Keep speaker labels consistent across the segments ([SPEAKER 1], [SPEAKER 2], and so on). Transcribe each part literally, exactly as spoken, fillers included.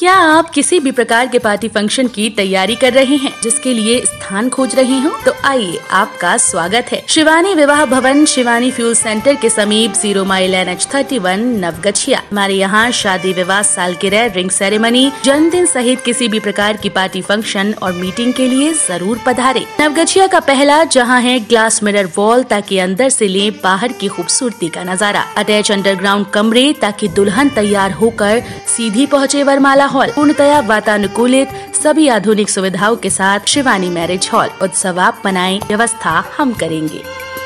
[SPEAKER 1] क्या आप किसी भी प्रकार के पार्टी फंक्शन की तैयारी कर रहे हैं, जिसके लिए स्थान खोज रहे हो? तो आइए, आपका स्वागत है शिवानी विवाह भवन, शिवानी फ्यूल सेंटर के समीप, zero mile N H thirty one, Navgachhia. हमारे यहाँ शादी, विवाह, सालगिरह, रिंग सेरेमनी, जन्मदिन सहित किसी भी प्रकार की पार्टी फंक्शन और मीटिंग के लिए जरूर पधारे। नवगछिया का पहला जहाँ है ग्लास मिरर वॉल, ताकि अंदर से ले बाहर की खूबसूरती का नजारा। अटैच अंडरग्राउंड कमरे, ताकि दुल्हन तैयार होकर सीधी पहुँचे वरमाला हॉल। पूर्णतया वातानुकूलित, सभी आधुनिक सुविधाओं के साथ शिवानी मैरिज हॉल। उत्सव आप मनाएं, व्यवस्था हम करेंगे।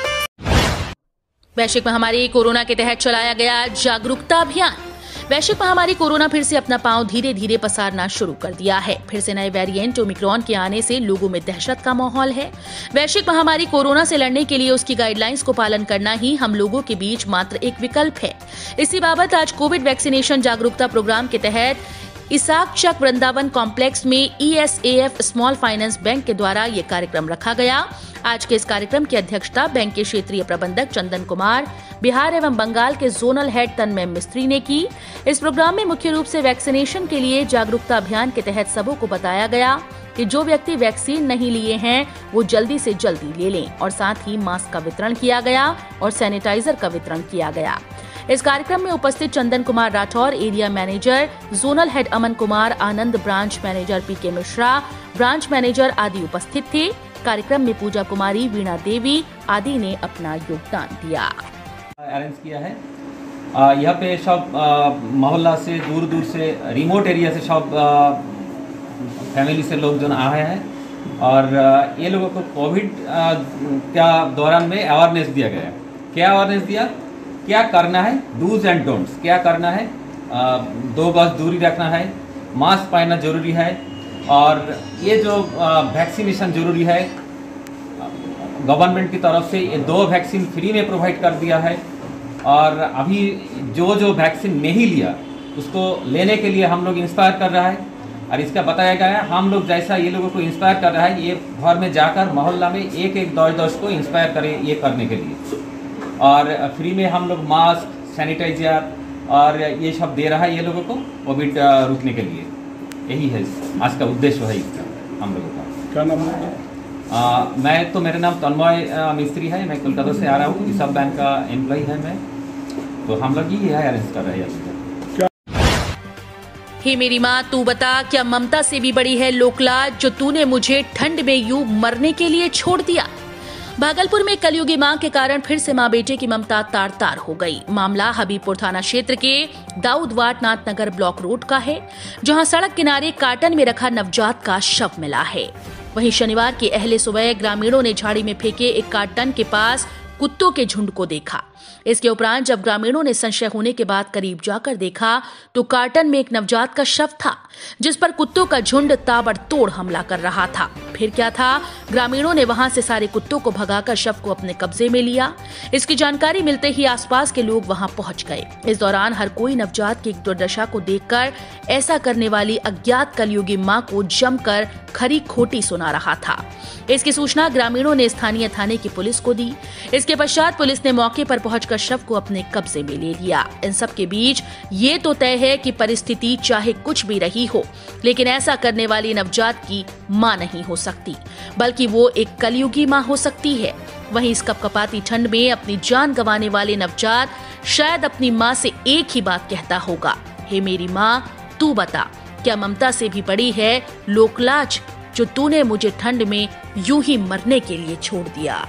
[SPEAKER 1] वैश्विक महामारी कोरोना के तहत चलाया गया जागरूकता अभियान। वैश्विक महामारी कोरोना फिर से अपना पांव धीरे धीरे पसारना शुरू कर दिया है। फिर से नए वेरिएंट ओमिक्रॉन के आने से लोगों में दहशत का माहौल है। वैश्विक महामारी कोरोना से लड़ने के लिए उसकी गाइडलाइंस को पालन करना ही हम लोगों के बीच मात्र एक विकल्प है। इसी बाबत आज कोविड वैक्सीनेशन जागरूकता प्रोग्राम के तहत इसाक चक वृंदावन कॉम्प्लेक्स में E S A F small finance bank के द्वारा ये कार्यक्रम रखा गया। आज के इस कार्यक्रम की अध्यक्षता बैंक के क्षेत्रीय प्रबंधक चंदन कुमार, बिहार एवं बंगाल के जोनल हेड तन्मय मिस्त्री ने की। इस प्रोग्राम में मुख्य रूप से वैक्सीनेशन के लिए जागरूकता अभियान के तहत सबों को बताया गया कि जो व्यक्ति वैक्सीन नहीं लिए हैं वो जल्दी से जल्दी ले लें, और साथ ही मास्क का वितरण किया गया और सैनिटाइजर का वितरण किया गया। इस कार्यक्रम में उपस्थित Chandan Kumar Rathore, area manager, zonal head Aman Kumar Anand, branch manager P K Mishra, branch manager आदि उपस्थित थे। कार्यक्रम में पूजा कुमारी, वीणा देवी आदि ने अपना योगदान दिया।
[SPEAKER 2] अरेंज किया है यहाँ पे सब मोहल्ला से, दूर दूर से, रिमोट एरिया से सब फैमिली से लोग जो आए हैं, और ये लोगों को कोविड का दौरान में अवेयरनेस दिया गया है। क्या अवेयरनेस दिया, क्या करना है, डूज एंड डोंट्स, क्या करना है, आ, दो गज दूरी रखना है, मास्क पहनना जरूरी है, और ये जो वैक्सीनेशन जरूरी है। गवर्नमेंट की तरफ से ये दो वैक्सीन फ्री में प्रोवाइड कर दिया है, और अभी जो जो वैक्सीन नहीं लिया उसको लेने के लिए हम लोग इंस्पायर कर रहा है। और इसका बताया गया है, हम लोग जैसा ये लोगों को इंस्पायर कर रहा है, ये घर में जाकर मोहल्ला में एक एक दस दस को इंस्पायर करें ये करने के लिए। और फ्री में हम लोग मास्क, सैनिटाइजर और ये सब दे रहा है ये लोगों को कोविड रुकने के लिए। यही है आज का उद्देश्य है इसका हम लोगों का।
[SPEAKER 3] क्या नाम है?
[SPEAKER 2] आ, मैं तो मेरा नाम तन्मय मिस्त्री है, मैं कोलकाता से आ रहा हूँ, रिजर्व बैंक का एम्प्लॉय है मैं। तो हम लोग ही है अरेंज कर रहे हैं।
[SPEAKER 1] हे मेरी माँ तू बता, क्या ममता से भी बड़ी है लोकलाज, जो तूने मुझे ठंड में यूं मरने के लिए छोड़ दिया। भागलपुर में कलयुगी मां के कारण फिर से मां बेटे की ममता तार तार हो गई। मामला हबीबपुर थाना क्षेत्र के दाऊद वाट नाथ नगर ब्लॉक रोड का है, जहां सड़क किनारे कार्टन में रखा नवजात का शव मिला है। वहीं शनिवार की अहले सुबह ग्रामीणों ने झाड़ी में फेंके एक कार्टन के पास कुत्तों के झुंड को देखा। इसके उपरांत जब ग्रामीणों ने संशय होने के बाद करीब जाकर देखा तो कार्टन में एक नवजात का शव था, जिस पर कुत्तों का झुंड ताबड़तोड़ हमला कर रहा था। फिर क्या था, ग्रामीणों ने वहां से सारे कुत्तों को भगाकर शव को अपने कब्जे में लिया। इसकी जानकारी मिलते ही आसपास के लोग वहां पहुंच गए। इस दौरान हर कोई नवजात की दुर्दशा को देखकर ऐसा करने वाली अज्ञात कलयुगी मां को जमकर खरी खोटी सुना रहा था। इसकी सूचना ग्रामीणों ने स्थानीय थाने की पुलिस को दी। इसके पश्चात पुलिस ने मौके पर पहुंचकर शव को अपने कब्जे में ले लिया। इन सब के बीच ये तो तय है कि परिस्थिति चाहे कुछ भी रही हो, लेकिन ऐसा करने वाली नवजात की मां नहीं हो सकती, बल्कि वो एक कलयुगी मां हो सकती है। वहीं इस कपकपाती ठंड में अपनी जान गंवाने वाले नवजात शायद अपनी मां से एक ही बात कहता होगा, हे मेरी मां तू बता, क्या ममता से भी बड़ी है लोकलाज, जो तूने मुझे ठंड में यूं ही मरने के लिए छोड़ दिया।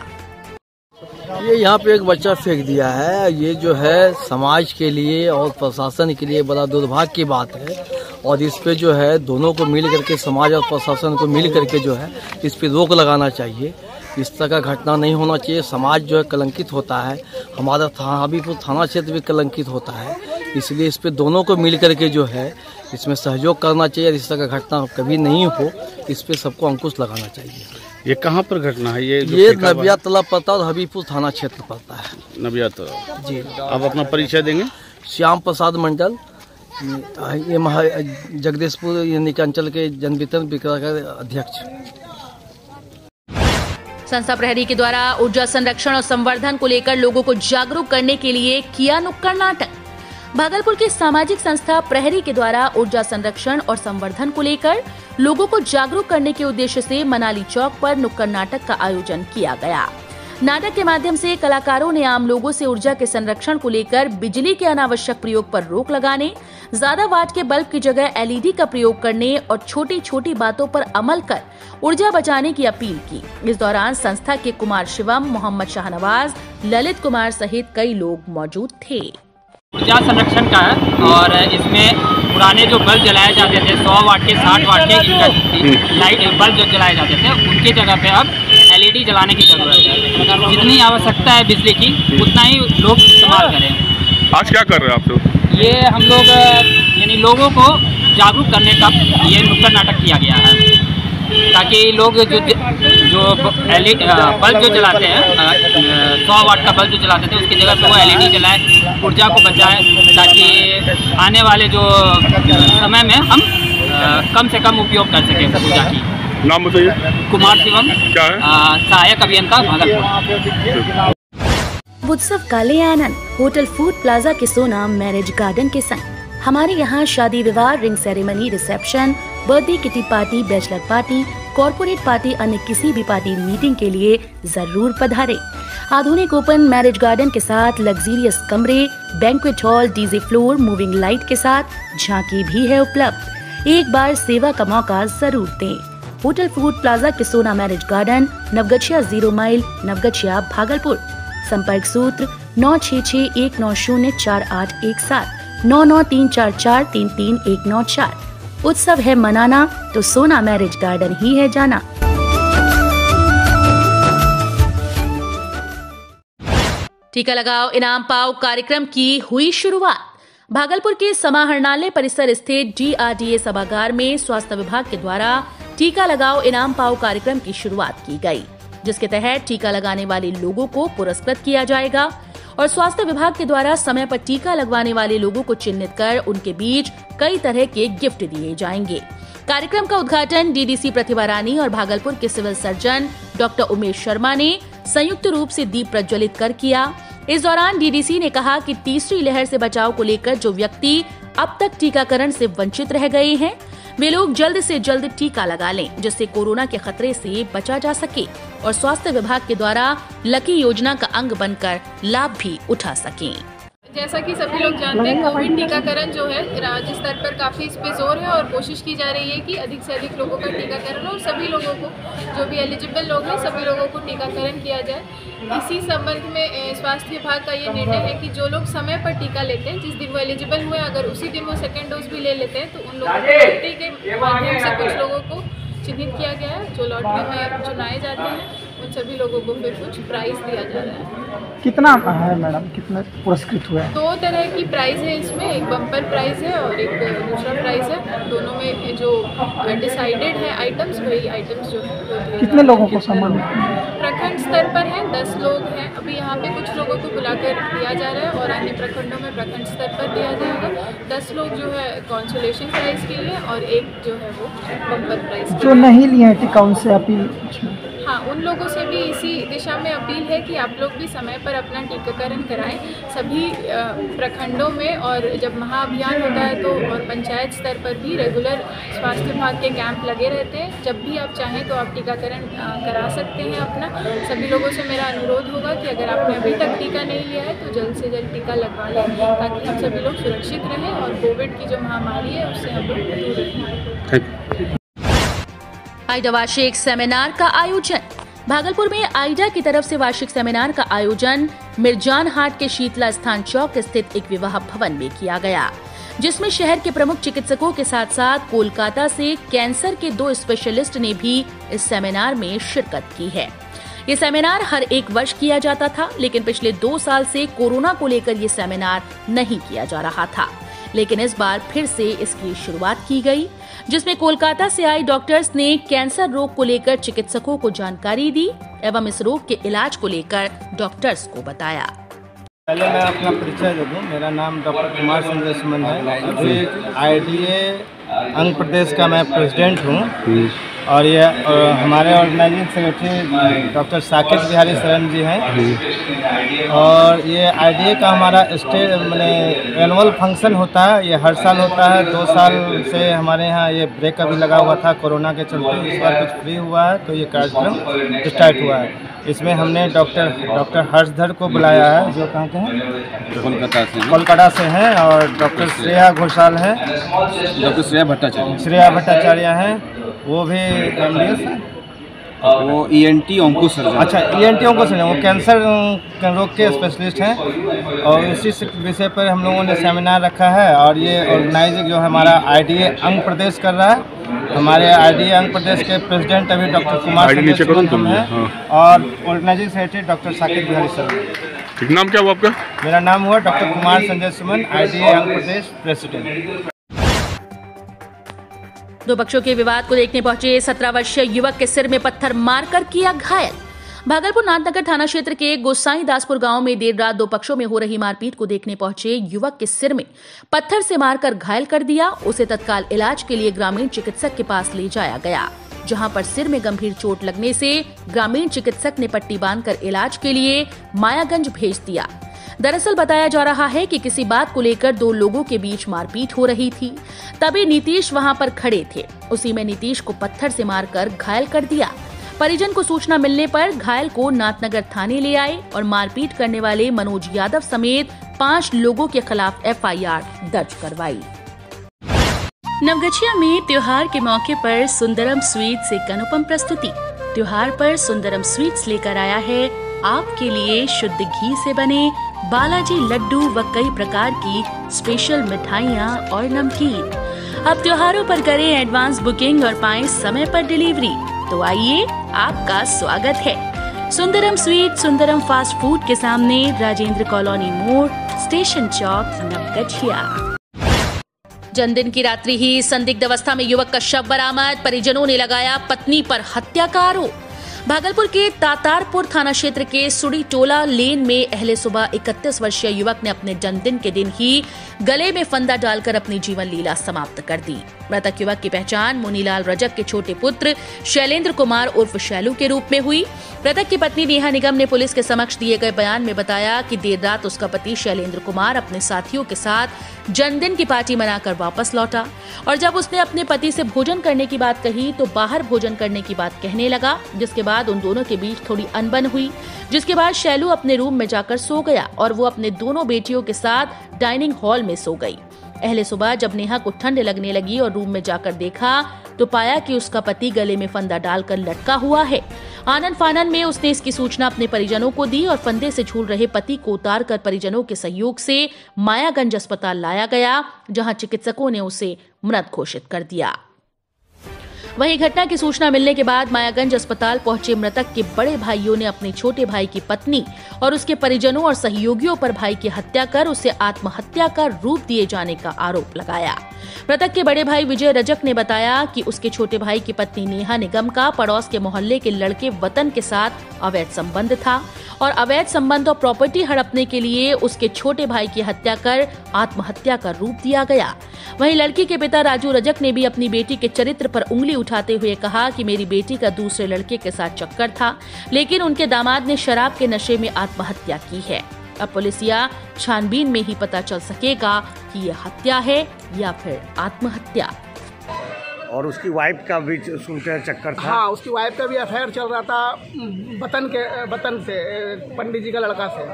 [SPEAKER 4] ये यहाँ पे एक बच्चा फेंक दिया है। ये जो है समाज के लिए और प्रशासन के लिए बड़ा दुर्भाग्य की बात है, और इस पे जो है दोनों को मिल करके, समाज और प्रशासन को मिल करके जो है इस पे रोक लगाना चाहिए। इस तरह का घटना नहीं होना चाहिए। समाज जो है कलंकित होता है, हमारा था हबीबपुर थाना क्षेत्र भी कलंकित होता है। इसलिए इस पे दोनों को मिल करके जो है इसमें सहयोग करना चाहिए। इस तरह का घटना कभी नहीं हो, इस पे सबको अंकुश लगाना चाहिए।
[SPEAKER 3] ये कहाँ पर घटना है? ये
[SPEAKER 4] ये नबिया तालाब पड़ता है और हबीबपुर थाना क्षेत्र पड़ता है।
[SPEAKER 3] नबिया तालाब
[SPEAKER 4] जी।
[SPEAKER 3] आप अपना परिचय देंगे?
[SPEAKER 4] श्याम प्रसाद मंडल, ये महा जगदीशपुर यानी कि अंचल के जन वितरण विक्रेता का अध्यक्ष।
[SPEAKER 1] संस्था प्रहरी के द्वारा ऊर्जा संरक्षण और संवर्धन को लेकर लोगों को जागरूक करने के लिए किया नुक्कड़ नाटक। भागलपुर की सामाजिक संस्था प्रहरी के द्वारा ऊर्जा संरक्षण और संवर्धन को लेकर लोगों को जागरूक करने के उद्देश्य से मनाली चौक पर नुक्कड़ नाटक का आयोजन किया गया। नाटक के माध्यम से कलाकारों ने आम लोगों से ऊर्जा के संरक्षण को लेकर बिजली के अनावश्यक प्रयोग पर रोक लगाने, ज्यादा वाट के बल्ब की जगह एलईडी का प्रयोग करने और छोटी छोटी बातों पर अमल कर ऊर्जा बचाने की अपील की। इस दौरान संस्था के कुमार शिवम, मोहम्मद शाहनवाज, ललित कुमार सहित कई लोग मौजूद थे।
[SPEAKER 5] ऊर्जा संरक्षण का है और इसमें पुराने जो बल्ब जलाए जाते थे सौ वाट के साठ वाट के लाइट बल्ब जो जलाए जाते थे उनकी जगह पे अब एलईडी जलाने की जरूरत है। जितनी आवश्यकता है बिजली की उतना ही लोग इस्तेमाल करें।
[SPEAKER 6] आज क्या कर रहे हैं आप लोग?
[SPEAKER 5] ये हम लोग यानी लोगों को जागरूक करने का ये नुक्कड़ नाटक किया गया है ताकि लोग जो जो बल्ब जो जलाते हैं सौ वाट का बल्ब जो जलाते थे उसकी जगह पे वो एलईडी जलाए, ऊर्जा को बचाए ताकि आने वाले जो समय में हम कम से कम उपयोग कर सकें ऊर्जा की।
[SPEAKER 6] नाम बताइए।
[SPEAKER 5] कुमार शिवम,
[SPEAKER 6] क्या है?
[SPEAKER 5] सहायक अभियंता भागलपुर।
[SPEAKER 1] उत्सव का ले आनंद होटल फूड प्लाजा के सोना मैरिज गार्डन के संग। हमारे यहाँ शादी विवाह, ring ceremony, reception, birthday kitty party, bachelor party, corporate party, अन्य किसी भी पार्टी मीटिंग के लिए जरूर पधारे। आधुनिक ओपन मैरिज गार्डन के साथ लग्जरियस कमरे, banquet hall, DJ floor, moving light के साथ झांकी भी है उपलब्ध। एक बार सेवा का मौका जरूर दें। होटल फूड प्लाजा के Sona marriage garden, Navgachhia zero mile, Navgachhia, Bhagalpur. संपर्क सूत्र नौ छह छह एक नौ शून्य चार आठ एक सात, नौ नौ तीन चार चार तीन तीन एक नौ चार। उत्सव है मनाना तो सोना मैरिज गार्डन ही है जाना। टीका लगाओ इनाम पाओ कार्यक्रम की हुई शुरुआत। भागलपुर के समाहरणालय परिसर स्थित डीआरडीए सभागार में स्वास्थ्य विभाग के द्वारा टीका लगाओ इनाम पाओ कार्यक्रम की शुरुआत की गई, जिसके तहत टीका लगाने वाले लोगों को पुरस्कृत किया जाएगा और स्वास्थ्य विभाग के द्वारा समय पर टीका लगवाने वाले लोगों को चिन्हित कर उनके बीच कई तरह के गिफ्ट दिए जाएंगे। कार्यक्रम का उद्घाटन डीडीसी प्रतिभा रानी और भागलपुर के civil surgeon doctor Umesh Sharma ने संयुक्त रूप से दीप प्रज्वलित कर किया। इस दौरान डीडीसी ने कहा कि तीसरी लहर से बचाव को लेकर जो व्यक्ति अब तक टीकाकरण से वंचित रह गए हैं वे लोग जल्द से जल्द टीका लगा लें, जिससे कोरोना के खतरे से बचा जा सके और स्वास्थ्य विभाग के द्वारा लकी योजना का अंग बनकर लाभ भी उठा सकें।
[SPEAKER 7] जैसा कि सभी लोग जानते हैं, कोविड टीकाकरण जो है राज्य स्तर पर काफ़ी इस पे जोर है और कोशिश की जा रही है कि अधिक से अधिक लोगों का टीकाकरण हो और सभी लोगों को, जो भी एलिजिबल लोग हैं, सभी लोगों को टीकाकरण किया जाए। इसी संबंध में स्वास्थ्य विभाग का ये निर्णय है कि जो लोग समय पर टीका लेते हैं, जिस दिन वो एलिजिबल हुए, अगर उसी दिन वो सेकेंड डोज भी ले लेते हैं तो उन लोगों को लॉटरी के माध्यम से कुछ लोगों को चिन्हित किया गया है। जो लॉटरी में चुनाए जाते हैं उन सभी लोगों को फिर कुछ प्राइज दिया जा रहा है।
[SPEAKER 8] कितना है मैडम, कितने पुरस्कृत हुए?
[SPEAKER 7] दो तरह की प्राइज है इसमें, एक बम्पर प्राइज है और एक दूसरा प्राइज है। दोनों में जो डिसाइडेड है आइटम्स, वही आइटम्स जो है।
[SPEAKER 8] कितने लोगों को सम्मानित?
[SPEAKER 7] प्रखंड स्तर पर है दस लोग हैं। अभी यहाँ पे कुछ लोगों को बुलाकर दिया जा रहा है और अन्य प्रखंडों में प्रखंड स्तर पर दिया जाएगा। दस लोग जो है कॉन्सोलेशन प्राइज के लिए और एक जो है वो बम्पर प्राइज।
[SPEAKER 8] जो नहीं लिए टीका उनसे अपील?
[SPEAKER 7] हाँ, उन लोगों से भी इसी दिशा में अपील है कि आप लोग भी समय पर अपना टीकाकरण कराएं सभी प्रखंडों में। और जब महाअभियान होता है तो और पंचायत स्तर पर भी रेगुलर स्वास्थ्य विभाग के कैंप लगे रहते हैं। जब भी आप चाहें तो आप टीकाकरण करा सकते हैं अपना। सभी लोगों से मेरा अनुरोध होगा कि अगर आपने अभी तक टीका नहीं लिया है तो जल्द से जल्द टीका लगवा लें ताकि हम सभी लोग सुरक्षित रहें और कोविड की जो महामारी है उससे हम लोग दूर रहें।
[SPEAKER 1] आइडा वार्षिक सेमिनार का आयोजन। भागलपुर में आइडा की तरफ से वार्षिक सेमिनार का आयोजन मिर्जान हाट के शीतला स्थान चौक स्थित एक विवाह भवन में किया गया, जिसमें शहर के प्रमुख चिकित्सकों के साथ साथ कोलकाता से कैंसर के दो स्पेशलिस्ट ने भी इस सेमिनार में शिरकत की है। ये सेमिनार हर एक वर्ष किया जाता था, लेकिन पिछले दो साल से कोरोना को लेकर ये सेमिनार नहीं किया जा रहा था, लेकिन इस बार फिर से इसकी शुरुआत की गई, जिसमें कोलकाता से आए डॉक्टर्स ने कैंसर रोग को लेकर चिकित्सकों को जानकारी दी एवं इस रोग के इलाज को लेकर डॉक्टर्स को बताया।
[SPEAKER 9] पहले मैं अपना परिचय दे दूं। मेरा नाम डॉक्टर कुमार चंद्र सुमन है। अभी आईडीए अंग प्रदेश का मैं प्रेसिडेंट हूं और ये और हमारे organising secretary doctor Saqib Bihari Sharan ji हैं। और ये आई डी ए का हमारा स्टेट मैंने एनुअल फंक्शन होता है, ये हर साल होता है। दो साल से हमारे यहाँ ये ब्रेक अभी लगा हुआ था कोरोना के चलते, इस बार कुछ फ्री हुआ है तो ये कार्यक्रम स्टार्ट हुआ है। इसमें हमने डॉक्टर डॉक्टर हर्षधर को बुलाया है, जो कहाँ के हैं,
[SPEAKER 3] कोलकाता से
[SPEAKER 9] कोलकाता से हैं। और डॉक्टर श्रेया घोषाल हैं,
[SPEAKER 3] डॉक्टर श्रेया भट्टाचार्य
[SPEAKER 9] श्रेया भट्टाचार्य हैं, वो भी एम डी एस है।
[SPEAKER 3] वो E N T onco surgeon.
[SPEAKER 9] अच्छा, E N T onco surgeon, वो कैंसर रोग के स्पेशलिस्ट हैं। और इसी विषय पर हम लोगों ने सेमिनार रखा है। और ये ऑर्गेनाइज जो हमारा आई डी ए अंग प्रदेश कर रहा है। हमारे आई डी ए अंग प्रदेश के प्रेसिडेंट अभी डॉक्टर कुमार संजय सुमन हैं और organising secretary doctor Saqib Bihari Sharan.
[SPEAKER 6] ठीक, नाम क्या हुआ आपका?
[SPEAKER 9] मेरा नाम हुआ doctor Kumar Sanjay Suman, I D A Ang Pradesh president.
[SPEAKER 1] दो पक्षों के विवाद को देखने पहुंचे सत्रह वर्षीय युवक के सिर में पत्थर मारकर किया घायल। भागलपुर नाथनगर थाना क्षेत्र के गोसाई दासपुर गांव में देर रात दो पक्षों में हो रही मारपीट को देखने पहुंचे युवक के सिर में पत्थर से मारकर घायल कर दिया। उसे तत्काल इलाज के लिए ग्रामीण चिकित्सक के पास ले जाया गया, जहां पर सिर में गंभीर चोट लगने से ग्रामीण चिकित्सक ने पट्टी बांधकर इलाज के लिए मायागंज भेज दिया। दरअसल बताया जा रहा है कि किसी बात को लेकर दो लोगों के बीच मारपीट हो रही थी। तभी नीतीश वहां पर खड़े थे, उसी में नीतीश को पत्थर से मारकर घायल कर दिया। परिजन को सूचना मिलने पर घायल को नाथनगर थाने ले आए और मारपीट करने वाले मनोज यादव समेत पांच लोगों के खिलाफ एफ आई आर दर्ज करवाई। नवगछिया में त्योहार के मौके पर सुंदरम स्वीट्स एक अनुपम प्रस्तुति। त्योहार पर सुंदरम स्वीट्स लेकर आया है आपके लिए शुद्ध घी से बने बालाजी लड्डू व कई प्रकार की स्पेशल मिठाइयाँ और नमकीन। अब त्योहारों पर करें एडवांस बुकिंग और पाएं समय पर डिलीवरी। तो आइए, आपका स्वागत है। Sundaram sweet Sundaram fast food के सामने, राजेंद्र कॉलोनी मोड़, स्टेशन चौक, नवगछिया। जन्मदिन की रात्रि ही संदिग्ध अवस्था में युवक का शव बरामद, परिजनों ने लगाया पत्नी पर हत्या का आरोप। भागलपुर के तातारपुर थाना क्षेत्र के सुड़ी टोला लेन में अहले सुबह इकतीस वर्षीय युवक ने अपने जन्मदिन के दिन ही गले में फंदा डालकर अपनी जीवन लीला समाप्त कर दी। मृतक युवक की पहचान मुनीलाल रजक के छोटे पुत्र शैलेंद्र कुमार उर्फ शैलू के रूप में हुई। मृतक की पत्नी नेहा निगम ने पुलिस के समक्ष दिए गए बयान में बताया कि देर रात उसका पति शैलेंद्र कुमार अपने साथियों के साथ जन्मदिन की पार्टी मनाकर वापस लौटा और जब उसने अपने पति से भोजन करने की बात कही तो बाहर भोजन करने की बात कहने लगा, जिसके बाद उन दोनों के बीच थोड़ी अनबन हुई। जिसके बाद शैलू अपने रूम में जाकर सो गया और वो अपने दोनों बेटियों के साथ डाइनिंग हॉल में सो गई। अहले सुबह जब नेहा को ठंड लगने लगी और रूम में जाकर देखा तो पाया कि उसका पति गले में फंदा डालकर लटका हुआ है। आनन फानन में उसने इसकी सूचना अपने परिजनों को दी और फंदे से झूल रहे पति को उतारकर परिजनों के सहयोग से मायागंज अस्पताल लाया गया, जहां चिकित्सकों ने उसे मृत घोषित कर दिया। वहीं घटना की सूचना मिलने के बाद मायागंज अस्पताल पहुंचे मृतक के बड़े भाइयों ने अपने छोटे भाई की पत्नी और उसके परिजनों और सहयोगियों पर भाई की हत्या कर उसे आत्महत्या का रूप दिए जाने का आरोप लगाया। मृतक के बड़े भाई विजय रजक ने बताया कि उसके छोटे भाई की पत्नी नेहा निगम का पड़ोस के मोहल्ले के लड़के वतन के साथ अवैध संबंध था और अवैध संबंध और प्रॉपर्टी हड़पने के लिए उसके छोटे भाई की हत्या कर आत्महत्या का रूप दिया गया। वहीं लड़की के पिता राजू रजक ने भी अपनी बेटी के चरित्र पर उंगली उठाते हुए कहा कि मेरी बेटी का दूसरे लड़के के साथ चक्कर था, लेकिन उनके दामाद ने शराब के नशे में आत्महत्या की है। अब पुलिस या छानबीन में ही पता चल सकेगा कि ये हत्या है या फिर आत्महत्या।
[SPEAKER 10] और उसकी वाइफ का भी सुनते हैं चक्कर था।
[SPEAKER 8] हाँ, उसकी वाइफ का भी अफेयर चल रहा था वतन के वतन से, पंडित जी का लड़का से।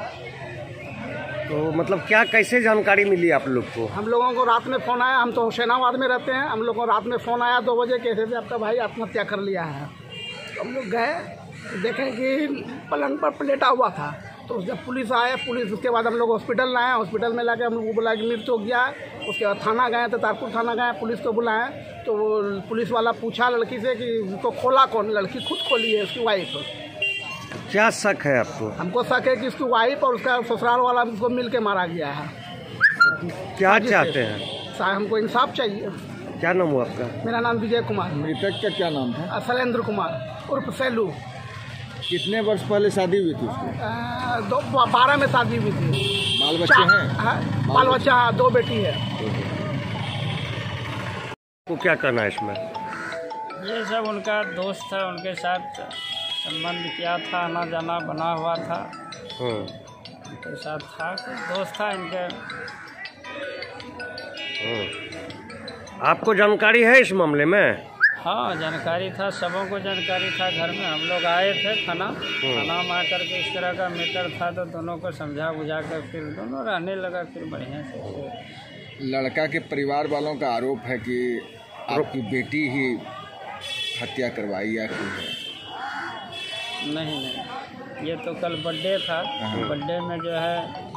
[SPEAKER 10] तो मतलब क्या कैसे जानकारी मिली आप लोग को?
[SPEAKER 8] हम लोगों को रात में फ़ोन आया, हम तो हुसैनाबाद में रहते हैं, हम लोग को रात में फ़ोन आया दो बजे कैसे से आपका भाई आत्महत्या कर लिया है। तो हम लोग गए, देखें कि पलंग पर लेटा हुआ था। तो जब पुलिस आए, पुलिस उसके बाद हम लोग हॉस्पिटल लाए, हॉस्पिटल में लाके हम लोग को बुलाया कि मृत्यु हो गया है। उसके बाद थाना गए, तो तारपुर थाना गए, पुलिस को बुलाए। तो वो पुलिस वाला पूछा लड़की से कि उसको खोला कौन? लड़की खुद खोली है, उसकी वाइफ।
[SPEAKER 10] क्या शक है आपको?
[SPEAKER 8] हमको शक है कि उसकी वाइफ और उसका ससुराल वाला उसको मिल के मारा गया है।
[SPEAKER 10] क्या चाहते हैं?
[SPEAKER 8] साहब हमको इंसाफ चाहिए।
[SPEAKER 10] क्या नाम हुआ आपका?
[SPEAKER 8] मेरा नाम विजय कुमार।
[SPEAKER 9] मृतक का क्या नाम था?
[SPEAKER 8] शैलेंद्र कुमार उर्फ सैलू।
[SPEAKER 9] कितने वर्ष पहले शादी हुई थी उसकी?
[SPEAKER 8] दो बारह में शादी हुई थी।
[SPEAKER 9] बाल बच्चे हैं?
[SPEAKER 8] बाल बच्चा, दो बेटी है।
[SPEAKER 10] को क्या करना है इसमें?
[SPEAKER 5] ये सब उनका दोस्त था, उनके साथ संबंध किया था, आना जाना बना हुआ था, उनके साथ था, कुछ दोस्त था इनके।
[SPEAKER 10] आपको जानकारी है इस मामले में?
[SPEAKER 5] हाँ, जानकारी था, सबों को जानकारी था। घर में हम लोग आए थे खाना खाना में आकर के इस तरह का मैटर था, तो दोनों को समझा बुझा कर फिर दोनों रहने लगा फिर बढ़िया से।
[SPEAKER 11] लड़का के परिवार वालों का आरोप है कि आपकी बेटी ही हत्या करवाई या की है।
[SPEAKER 5] नहीं नहीं, ये तो कल बर्थडे था। बर्थडे में जो है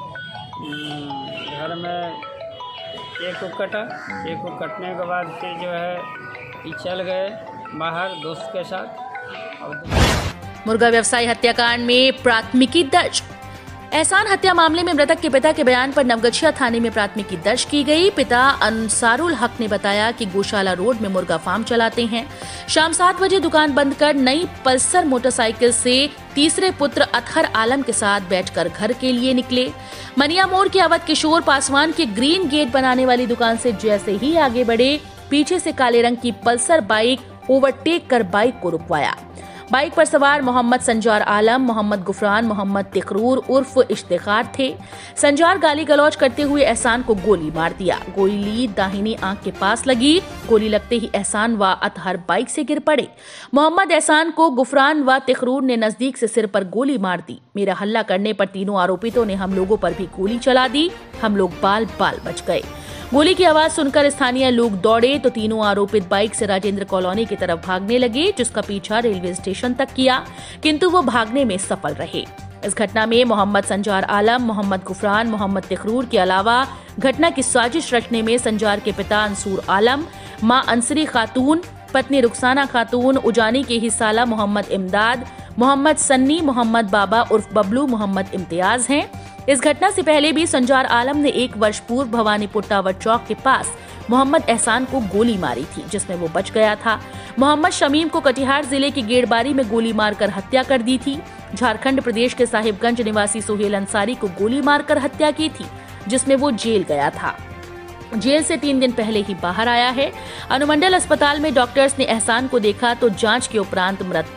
[SPEAKER 5] घर में केक को कटा, केक को कटने के बाद फिर जो है ये चल गए बाहर दोस्त के साथ। और
[SPEAKER 1] मुर्गा व्यवसायी हत्याकांड में प्राथमिकी दर्ज। एहसान हत्या मामले में मृतक के पिता के बयान पर नवगछिया थाने में प्राथमिकी दर्ज की गई। पिता अंसारुल हक ने बताया कि गौशाला रोड में मुर्गा फार्म चलाते हैं। शाम सात बजे दुकान बंद कर नई पल्सर मोटरसाइकिल से तीसरे पुत्र अतहर आलम के साथ बैठकर घर के लिए निकले। मनिया मोड़ के अवध किशोर पासवान के ग्रीन गेट बनाने वाली दुकान से जैसे ही आगे बढ़े, पीछे से काले रंग की पल्सर बाइक ओवरटेक कर बाइक को रुकवाया। बाइक पर सवार मोहम्मद संजार आलम, मोहम्मद गुफरान, मोहम्मद तिकरूर उर्फ इश्तिखार थे। संजार गाली गलौज करते हुए एहसान को गोली मार दिया। गोली दाहिनी आंख के पास लगी। गोली लगते ही एहसान व अतहर बाइक से गिर पड़े। मोहम्मद एहसान को गुफरान व तिकरूर ने नजदीक से सिर पर गोली मार दी। मेरा हल्ला करने पर तीनों आरोपितों ने हम लोगों पर भी गोली चला दी। हम लोग बाल बाल बच गए। गोली की आवाज सुनकर स्थानीय लोग दौड़े तो तीनों आरोपित बाइक से राजेंद्र कॉलोनी की तरफ भागने लगे, जिसका पीछा रेलवे स्टेशन तक किया, किंतु वो भागने में सफल रहे। इस घटना में मोहम्मद संजार आलम, मोहम्मद गुफरान, मोहम्मद तिकरूर के अलावा घटना की साजिश रचने में संजार के पिता अंसूर आलम, मां अंसरी खातून, पत्नी रुखसाना खातून, उजानी के ही साला मोहम्मद इमदाद, मोहम्मद सन्नी, मोहम्मद बाबा उर्फ बबलू, मोहम्मद इम्तियाज हैं। इस घटना से पहले भी संजार आलम ने एक वर्ष पूर्व भवानीपुर टावर चौक के पास मोहम्मद एहसान को गोली मारी थी, जिसमें वो बच गया था। मोहम्मद शमीम को कटिहार जिले की गेड़बारी में गोली मारकर हत्या कर दी थी। झारखंड प्रदेश के साहिबगंज निवासी सोहेल अंसारी को गोली मारकर हत्या की थी, जिसमें वो जेल गया था। जेल से तीन दिन पहले ही बाहर आया है। अनुमंडल अस्पताल में डॉक्टर्स ने एहसान को देखा तो जांच के उपरांत मृत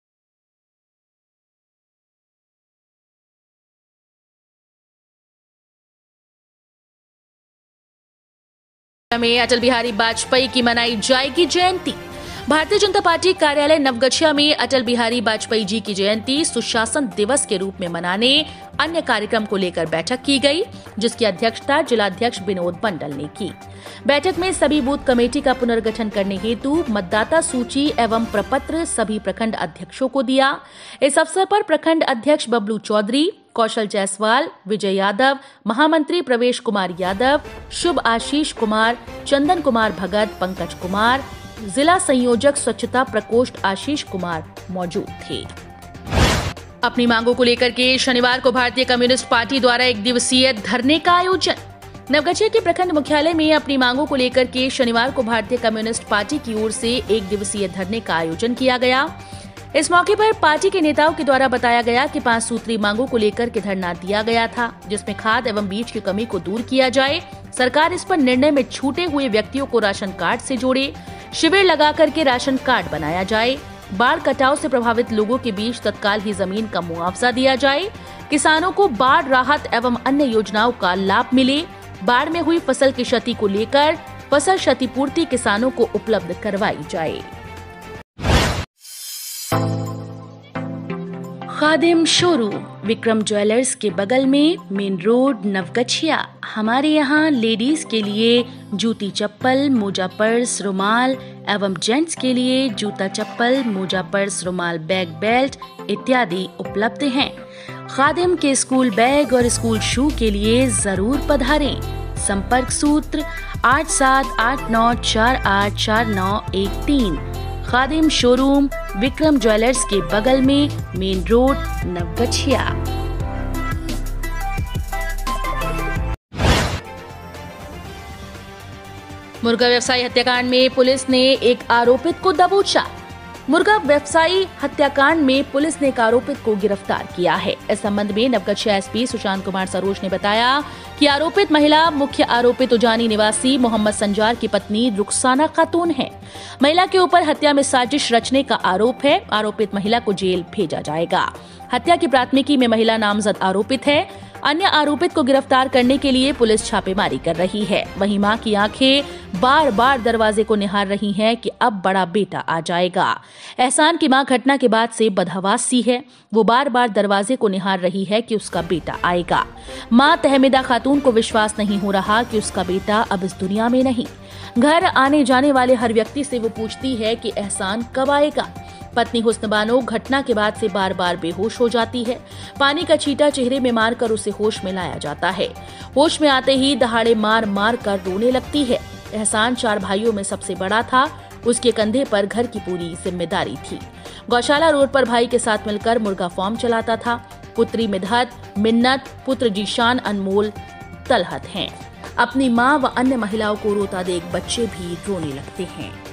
[SPEAKER 1] में अटल बिहारी वाजपेयी की मनाई जाएगी जयंती। भारतीय जनता पार्टी कार्यालय नवगछिया में अटल बिहारी वाजपेयी जी की जयंती सुशासन दिवस के रूप में मनाने अन्य कार्यक्रम को लेकर बैठक की गई, जिसकी अध्यक्षता जिलाध्यक्ष विनोद मंडल ने की। बैठक में सभी बूथ कमेटी का पुनर्गठन करने हेतु मतदाता सूची एवं प्रपत्र सभी प्रखंड अध्यक्षों को दिया। इस अवसर पर प्रखंड अध्यक्ष बबलू चौधरी, कौशल जायसवाल, विजय यादव, महामंत्री प्रवेश कुमार यादव, शुभ आशीष कुमार, चंदन कुमार भगत, पंकज कुमार, जिला संयोजक स्वच्छता प्रकोष्ठ आशीष कुमार मौजूद थे। अपनी मांगों को लेकर के शनिवार को भारतीय कम्युनिस्ट पार्टी द्वारा एक दिवसीय धरने का आयोजन। नवगछिया के प्रखंड मुख्यालय में अपनी मांगों को लेकर के शनिवार को भारतीय कम्युनिस्ट पार्टी की ओर से एक दिवसीय धरने का आयोजन किया गया। इस मौके पर पार्टी के नेताओं के द्वारा बताया गया कि पांच सूत्री मांगों को लेकर के धरना दिया गया था, जिसमें खाद एवं बीज की कमी को दूर किया जाए, सरकार इस पर निर्णय में छूटे हुए व्यक्तियों को राशन कार्ड से जोड़े, शिविर लगा करके राशन कार्ड बनाया जाए, बाढ़ कटाव से प्रभावित लोगों के बीच तत्काल ही जमीन का मुआवजा दिया जाए, किसानों को बाढ़ राहत एवं अन्य योजनाओं का लाभ मिले, बाढ़ में हुई फसल की क्षति को लेकर फसल क्षतिपूर्ति किसानों को उपलब्ध करवाई जाए। खादिम शोरूम विक्रम ज्वेलर्स के बगल में, मेन रोड, नवगछिया। हमारे यहाँ लेडीज के लिए जूती चप्पल, मोजा पर्स, रुमाल एवं जेंट्स के लिए जूता चप्पल, मोजा पर्स, रुमाल, बैग, बेल्ट इत्यादि उपलब्ध हैं। खादिम के स्कूल बैग और स्कूल शू के लिए जरूर पधारें। संपर्क सूत्र आठ सात आठ नौ चार आठ चार नौ एक तीन। खादिम शोरूम विक्रम ज्वेलर्स के बगल में, मेन रोड, नवगछिया। मुर्गा व्यवसायी हत्याकांड में पुलिस ने एक आरोपित को दबोचा। मुर्गा व्यवसायी हत्याकांड में पुलिस ने एक आरोपित को गिरफ्तार किया है। इस संबंध में नवगछिया एसपी सुशांत कुमार सरोज ने बताया कि आरोपित महिला मुख्य आरोपित उजानी निवासी मोहम्मद संजार की पत्नी रुखसाना खातून है। महिला के ऊपर हत्या में साजिश रचने का आरोप है। आरोपित महिला को जेल भेजा जाएगा। हत्या की प्राथमिकी में महिला नामजद आरोपित है। अन्य आरोपित को गिरफ्तार करने के लिए पुलिस छापेमारी कर रही है। वहीं मां की आंखें बार बार दरवाजे को निहार रही हैं कि अब बड़ा बेटा आ जाएगा। एहसान की मां घटना के बाद से बदहवास सी है। वो बार बार दरवाजे को निहार रही है कि उसका बेटा आएगा। मां तहमीदा खातून को विश्वास नहीं हो रहा कि उसका बेटा अब इस दुनिया में नहीं। घर आने जाने वाले हर व्यक्ति से वो पूछती है कि एहसान कब आएगा। पत्नी हुस्न बानो घटना के बाद से बार बार बेहोश हो जाती है। पानी का छींटा चेहरे में मारकर उसे होश में लाया जाता है। होश में आते ही दहाड़े मार मार कर रोने लगती है। एहसान चार भाइयों में सबसे बड़ा था। उसके कंधे पर घर की पूरी जिम्मेदारी थी। गौशाला रोड पर भाई के साथ मिलकर मुर्गा फार्म चलाता था। पुत्री मिधत, मिन्नत, पुत्र जीशान, अनमोल, तलहत हैं। अपनी मां व अन्य महिलाओं को रोता देख बच्चे भी रोने लगते हैं।